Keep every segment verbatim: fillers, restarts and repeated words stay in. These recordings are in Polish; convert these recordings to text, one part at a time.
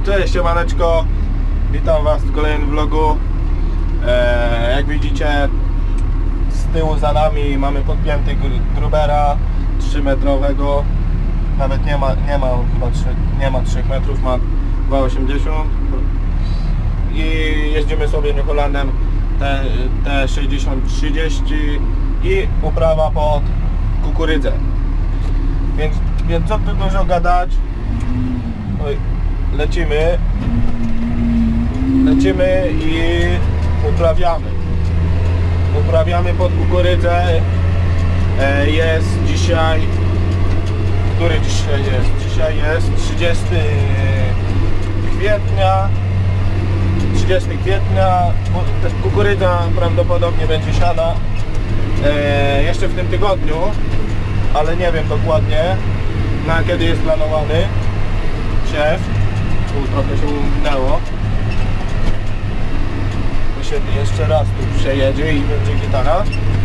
Cześć, siemaneczko, witam was w kolejnym vlogu. e, Jak widzicie, z tyłu za nami mamy podpięty grubera trzy metrowego. Nawet nie ma, nie ma chyba trzy, nie ma trzech metrów, ma dwa osiemdziesiąt. I jeździmy sobie New Hollandem T sześćdziesiąt trzydzieści i uprawa pod kukurydzę. Więc, więc co tu dużo gadać. Oj, lecimy lecimy i uprawiamy uprawiamy pod kukurydzę. e, jest dzisiaj, który dzisiaj jest? Dzisiaj jest trzydziestego kwietnia trzydziestego kwietnia. Kukurydza prawdopodobnie będzie siana e, jeszcze w tym tygodniu, ale nie wiem dokładnie na kiedy jest planowany siew. Tu trochę się uminęło. To się jeszcze raz tu przejedzie i będzie gitara.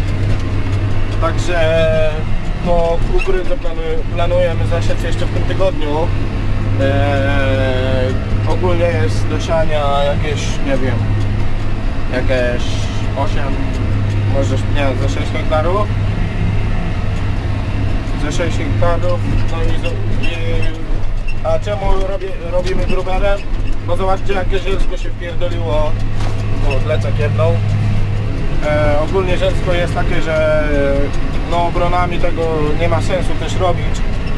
Także no, kukurydzę planujemy zasiać jeszcze w tym tygodniu. Eee, ogólnie jest do siania jakieś, nie wiem, jakieś osiem, może nie, ze sześć hektarów. Ze sześć hektarów. No i, i a czemu robię, robimy gruberem? No zobaczcie, jakie zielsko się wpierdoliło. O, lecę jedną. E, ogólnie zielsko jest takie, że no obronami tego nie ma sensu też robić.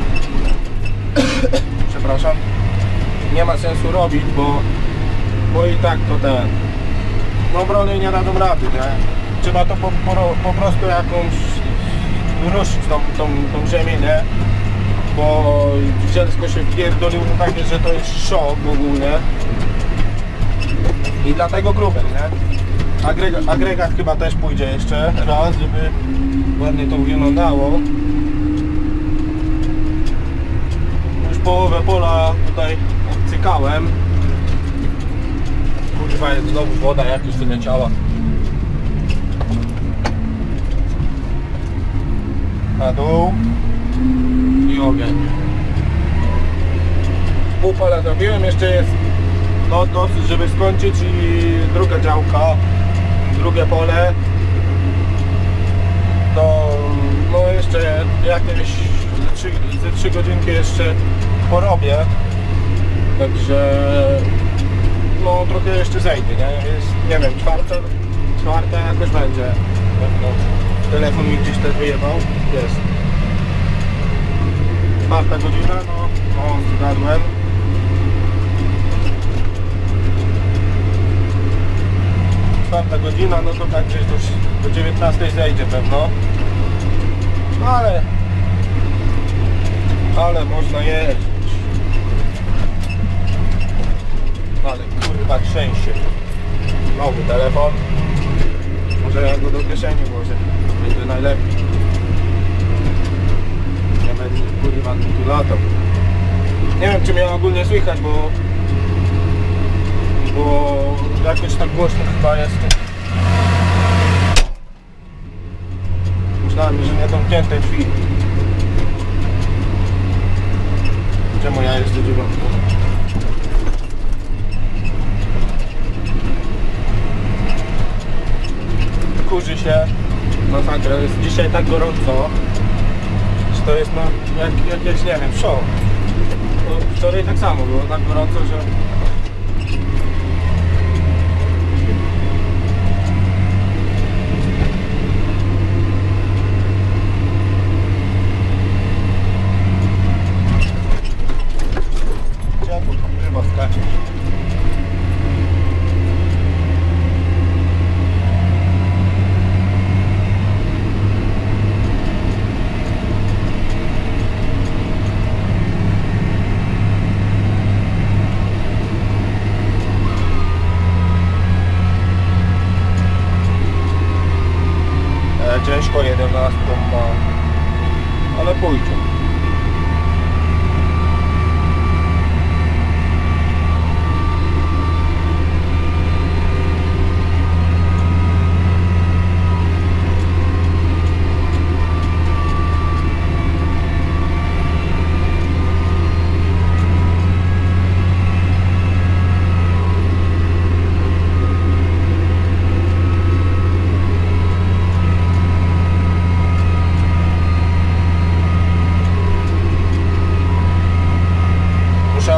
Przepraszam. Nie ma sensu robić, bo, bo i tak to ten... No obrony nie dadzą rady, nie? Trzeba to po, po, po prostu jakąś ruszyć tą, tą, tą ziemię, nie? Bo zielsko się wpierdoliło takie, że to jest szok ogólnie. I dlatego gruber, nie? Agregat, agregat chyba też pójdzie jeszcze raz, żeby ładnie to wyglądało. Już połowę pola tutaj odcykałem. Kurwa, jest znowu woda jakaś wyleciała. Na dół i ogień. Pół pola zrobiłem, jeszcze jest no dosyć, żeby skończyć, i druga działka, drugie pole. To no jeszcze jakieś ze trzy godzinki jeszcze porobię. Także no trochę jeszcze zejdzie, nie? Jest, nie wiem, czwarta, czwarta jakoś będzie. No, telefon mi gdzieś też wyjebał. Jest. Czwarta godzina, no, no zgadłem. Czwarta godzina, no to tak gdzieś do, do dziewiętnastej zejdzie pewno. No ale... Ale można jeździć. Ale kurwa trzęsie. Nowy telefon. Może ja go do kieszeni włożę. Będzie najlepiej. Nie będzie kurwa tu latał. Nie wiem, czy mnie ogólnie słychać, bo... Bo jakoś tak głośno chyba jest. Myślałem, że nie domknięte drzwi. Czemu ja jestem dziewiątką? Kurzy się. Masakra, jest dzisiaj tak gorąco, że to jest no jak, jakieś, nie wiem, show. Wczoraj tak samo było, tak gorąco, że... Ciężko jedenastką ma, ale pójdzie.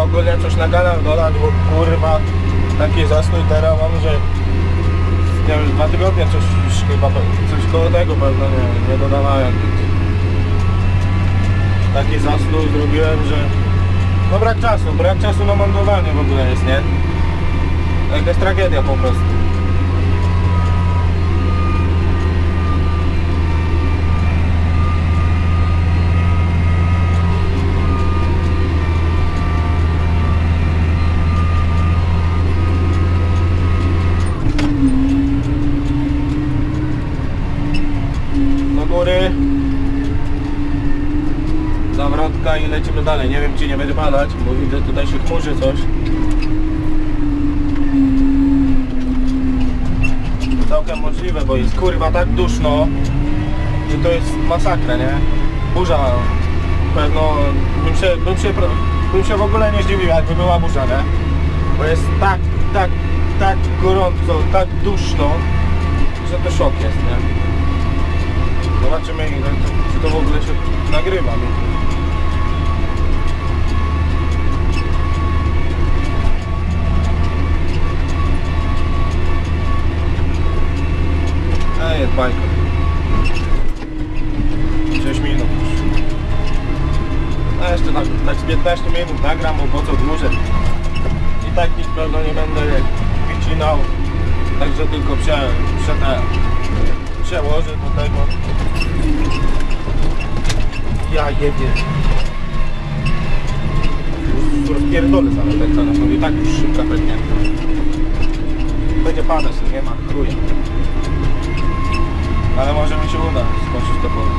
ogólnie coś na kanał dodać, bo kurwa taki zastój teraz mam, że nie wiem, dwa tygodnie coś już chyba, coś koło tego pewno nie, nie dodawałem. Taki zastój zrobiłem, że no brak czasu, brak czasu na montowanie w ogóle jest, nie? Jakaś tragedia po prostu. Do góry. Zawrotka i lecimy dalej. Nie wiem, czy nie będzie padać, bo widzę, tutaj się chmurzy coś. Całkiem możliwe, bo jest kurwa tak duszno, że to jest masakra, nie? Burza. Pewno bym się, bym się, bym się w ogóle nie zdziwił, jakby była burza, nie? Bo jest tak, tak, tak gorąco, tak duszno, że to szok jest, nie? Zobaczymy, czy to w ogóle się nagrywa. Nie? A jest bajka. sześć minut już. A jeszcze tak, tak z piętnaście minut nagram, bo po co dłużej. I tak nic pewno nie będę wycinał. Także tylko prze, prze, przełożę do tego. Ja jebie. Rozpierdolę zaraz ten telefon i tak już szybka pewnie. Będzie padać, nie ma chruja. Ale może mi się uda skończyć to pole.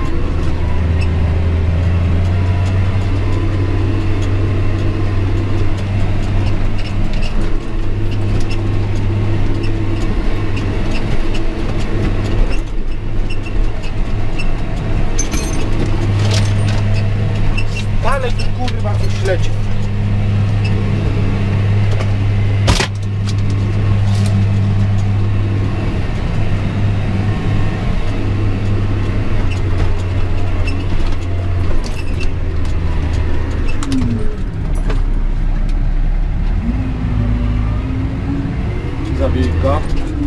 Dalej tu kurwa coś leci. Zawijka.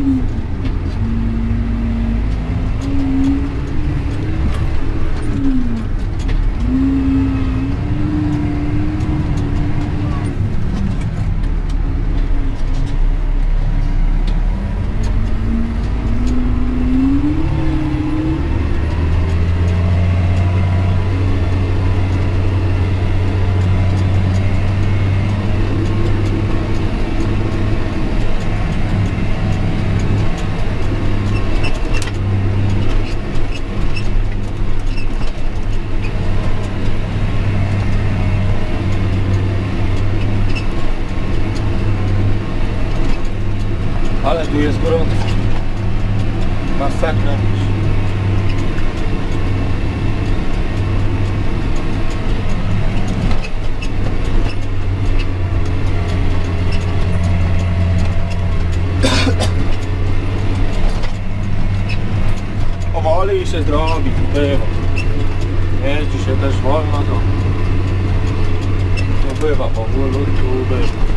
Ale tu jest gorąco. Masakra. Powoli się zrobi, bywa. Jeździ się też wolno, to, to bywa, powolutku bywa.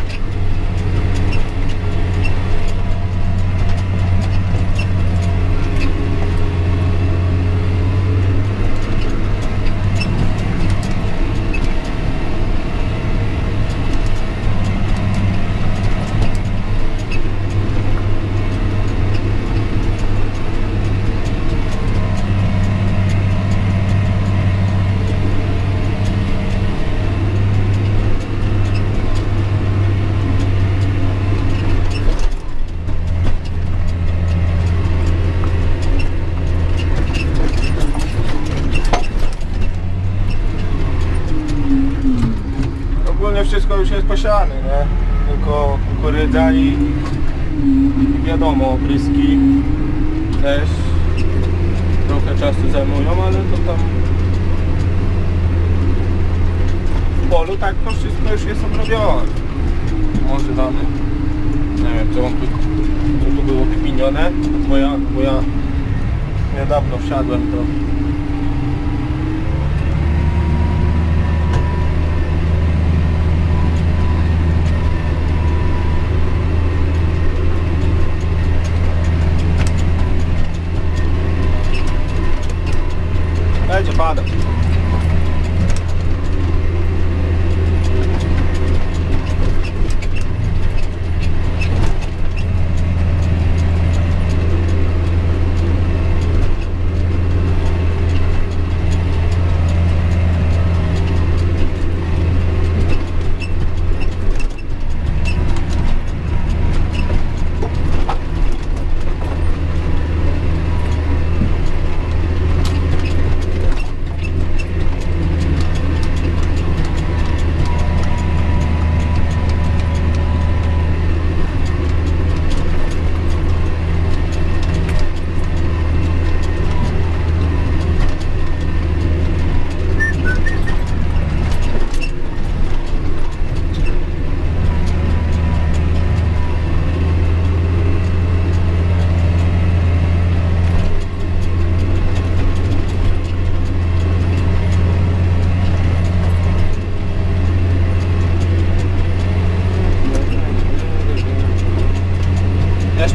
Wszystko już jest posiane, nie? Tylko kukurydza i wiadomo, opryski też trochę czasu zajmują, ale to tam w polu tak to wszystko już jest obrobione. Może damy, nie wiem co, on tu, co tu było wykminione, bo ja, bo ja niedawno wsiadłem to.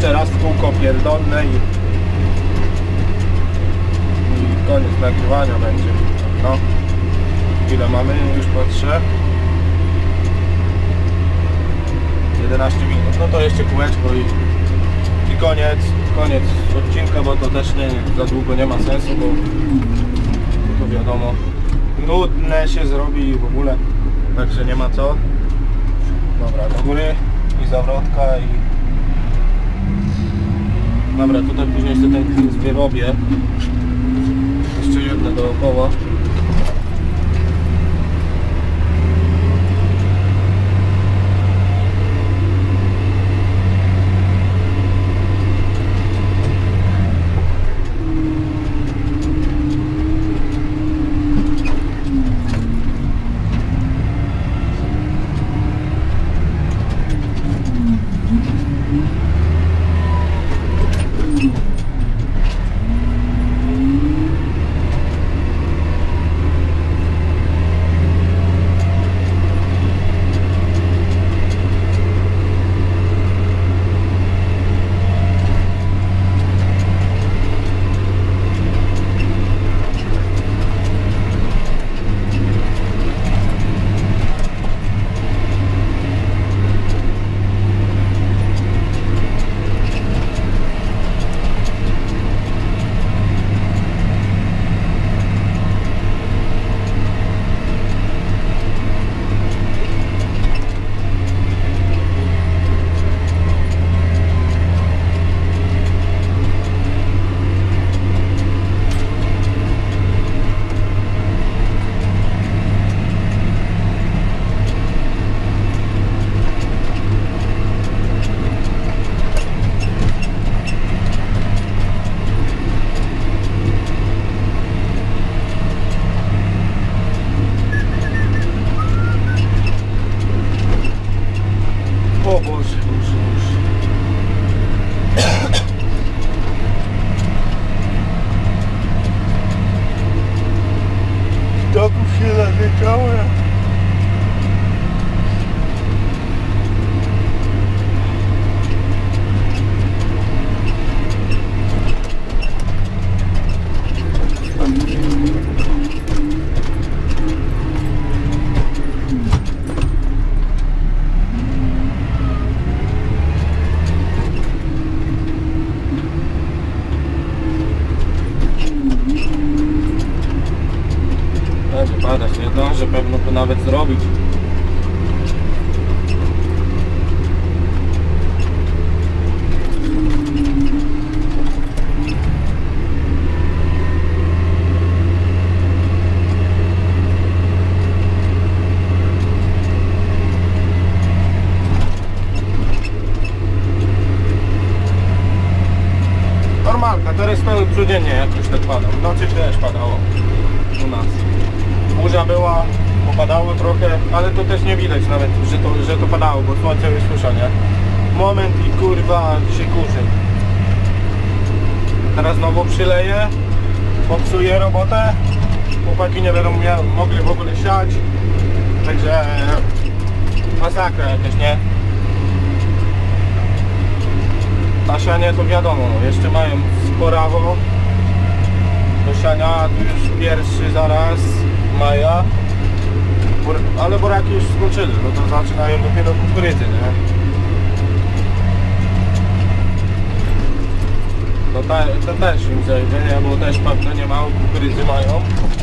jeszcze raz kółko pierdolne i, i koniec nagrywania będzie. No, ile mamy? Już patrzę. jedenaście minut. No to jeszcze kółeczko i, i koniec, koniec odcinka, bo to też nie, za długo nie ma sensu, bo to wiadomo, nudne się zrobi w ogóle, także nie ma co. Dobra, do góry i zawrotka i... Dobra, tutaj później sobie ten klins wyrobię. Jeszcze jedno dookoła. Padać nie zdążę pewno to nawet zrobić. Normalka, teraz to codziennie jakoś tak pada. W nocy też padało u nas. Burza była, popadało trochę, ale to też nie widać nawet, że to, że to padało, bo słońce już susza, nie? Moment i kurwa się kurzy. Teraz znowu przyleję, popsuję robotę. Chłopaki nie będą mogli w ogóle siać. Także masakra jakaś, nie? Na sianie to wiadomo, jeszcze mają sporawo do siania, tu już pierwszy zaraz maja, ale buraki już skończyli, no to zaczynają dopiero kukurydzy, nie? To, te, to też im zejdzie, nie? Bo też pewno nie mało kukurydzy mają.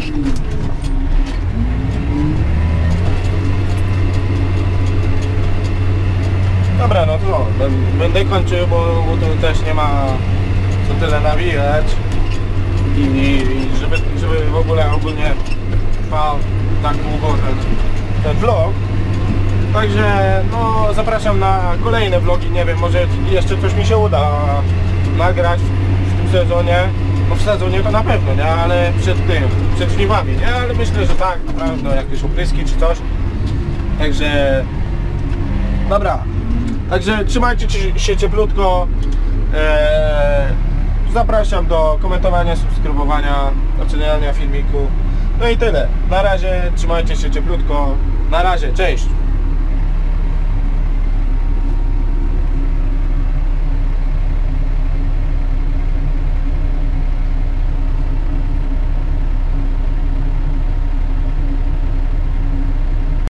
Dobra, no to będę kończył, bo, bo to też nie ma co tyle nawijać i żeby, żeby w ogóle ogólnie trwał tak długo ten, ten vlog. Także no zapraszam na kolejne vlogi, nie wiem, może jeszcze coś mi się uda nagrać w tym sezonie. No w sezonie to na pewno, nie? Ale przed tym, przed żniwami, nie? Ale myślę, że tak, naprawdę jakieś opryski czy coś. Także dobra. Także trzymajcie się cieplutko. Eee, zapraszam do komentowania, subskrybowania, oceniania filmiku. No i tyle. Na razie trzymajcie się cieplutko. Na razie, cześć!